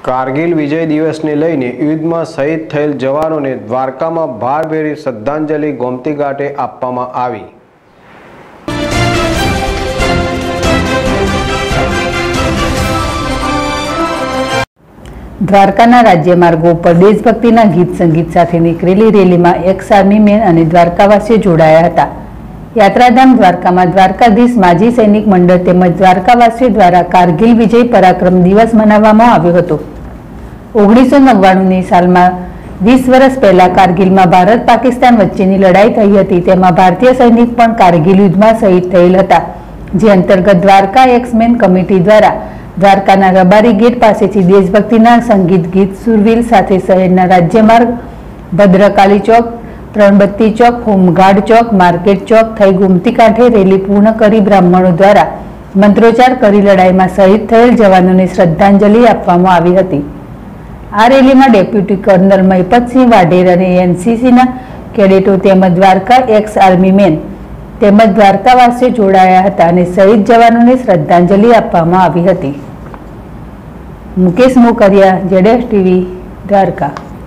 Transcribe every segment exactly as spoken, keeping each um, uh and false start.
કારગિલ વિજય દિવસને લઈને યુદ્ધમાં શહીદ થયેલ જવાનોને દ્વારકામાં ભારભેરી શ્રદ્ધાંજલિ ગોમતી ઘાટે આપવામાં આવી। દ્વારકાના રાજ્ય માર્ગો પર દેશભક્તિના ગીત સંગીત સાથે નીકળેલી રેલીમાં એક્સ આર્મી મેન અને દ્વારકાવાસીઓ જોડાયા હતા। યાત્રાધામ દ્વારકામાં દ્વારકાધીશ માજી સૈનિક મંડળ તેમજ દ્વારકાવાસીઓ દ્વારા કારગિલ વિજય પરાક્રમ દિવસ મનાવવામાં આવ્યો હતો। ઓગણીસો નવ્વાણુંની સાલમાં વીસ વર્ષ પહેલા કારગિલમાં ભારત પાકિસ્તાન વચ્ચેની લડાઈ થઈ હતી, તેમાં ભારતીય સૈનિક પણ કારગિલ યુદ્ધમાં શહીદ થયેલ હતા, જે અંતર્ગત દ્વારકા એક્સ મેન કમિટી દ્વારા દ્વારકાના રબારી ગેટ પાસેથી દેશભક્તિના સંગીત ગીત સુરવીર સાથે શહેરના રાજ્યમાર્ગ ભદ્રકાલી ચોક, ત્રણબત્તી ચોક, હોમગાર્ડ ચોક, માર્કેટ ચોક થઈ ગોમતી કાંઠે રેલી પૂર્ણ કરી બ્રાહ્મણો દ્વારા મંત્રોચ્ચાર કરી લડાઈમાં શહીદ થયેલ જવાનોને શ્રદ્ધાંજલિ આપવામાં આવી હતી। આ રેલીમાં ડેપ્યુટી કર્નલ મહિપતસિંહ વાઢેર અને એનસીસીના કેડેટો તેમજ દ્વારકા એક્સ આર્મી મેન તેમજ દ્વારકાવાસીઓ જોડાયા હતા અને શહીદ જવાનોને શ્રદ્ધાંજલિ આપવામાં આવી હતી। મુકેશ મોકરિયા, જેડેશ ટીવી, દ્વારકા।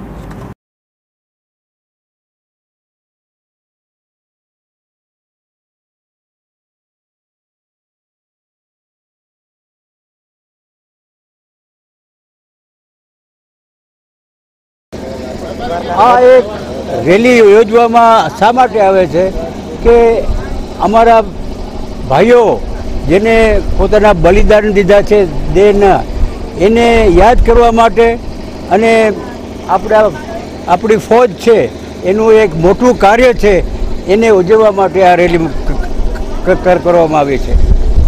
આ એક રેલી યોજવામાં શા માટે આવે છે કે અમારા ભાઈઓ જેને પોતાના બલિદાન દીધા છે દેશના, એને યાદ કરવા માટે અને આપણા આપણી ફૌજ છે એનું એક મોટું કાર્ય છે, એને ઉજવવા માટે આ રેલી કરવામાં આવી છે।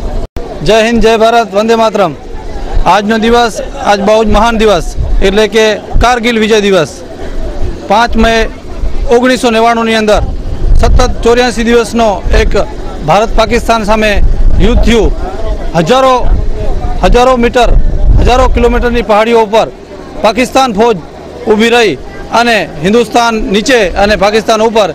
જય હિન્દ, જય ભારત, વંદે માતરમ। આજનો દિવસ આજ બહુ જ મહાન દિવસ એટલે કે કારગિલ વિજય દિવસ। પાંચ મે ઓગણીસો નેવાણુંની અંદર સતત ચોર્યાસી દિવસનો એક ભારત પાકિસ્તાન સામે યુદ્ધ થયું। હજારો હજારો મીટર હજારો કિલોમીટરની પહાડીઓ ઉપર પાકિસ્તાન ફૌજ ઊભી રહી અને હિન્દુસ્તાન નીચે અને પાકિસ્તાન ઉપર,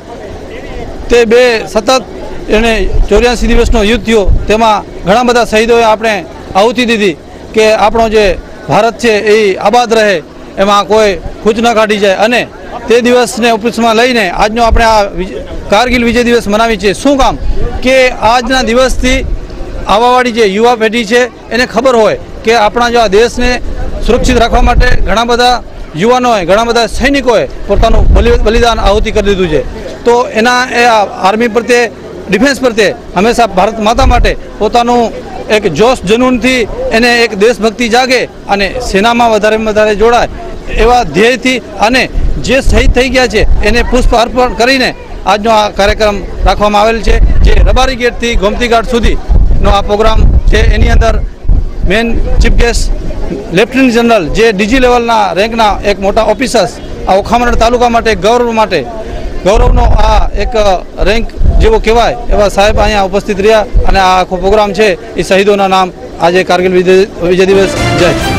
તે બે સતત એને ચોર્યાસી દિવસનો યુદ્ધ થયો। તેમાં ઘણા બધા શહીદોએ આપણે આહુતિ દીધી કે આપણો જે ભારત છે એ આબાદ રહે, એમાં કોઈ ખૂચ ન કાઢી જાય। અને તે દિવસને ઉપલક્ષમાં લઈને આજનો આપણે આ કારગિલ વિજય દિવસ મનાવી છે। શું કામ કે આજના દિવસથી આવવાવાળી જે યુવા પેઢી છે એને ખબર હોય કે આપણા જો આ દેશને સુરક્ષિત રાખવા માટે ઘણા બધા યુવાનોએ, ઘણા બધા સૈનિકોએ પોતાનું બલિદાન આહુતિ કરી દીધું છે। તો એના એ આર્મી પ્રત્યે, ડિફેન્સ પ્રત્યે હંમેશા ભારત માતા માટે પોતાનું એક જોશ જનૂનથી એને એક દેશભક્તિ જાગે અને સેનામાં વધારેમાં વધારે જોડાય એવા ધ્યેયથી અને જે શહીદ થઈ ગયા છે એને પુષ્પ અર્પણ કરીને આજનો આ કાર્યક્રમ રાખવામાં આવેલ છે, જે રબારી ગેટથી ગોમતી ઘાટ સુધીનો આ પ્રોગ્રામ છે। એની અંદર main chief guest lieutenant general, જે ડીજી લેવલના રેન્કના એક મોટા ઓફિસર્સ, આ ઓખામણ તાલુકા માટે ગૌરવ માટે ગૌરવનો આ એક રેન્ક જેવો કહેવાય એવા સાહેબ અહીંયા ઉપસ્થિત રહ્યા અને આ આખો પ્રોગ્રામ છે એ શહીદોના નામ આજે કારગિલ વિજય દિવસ। જય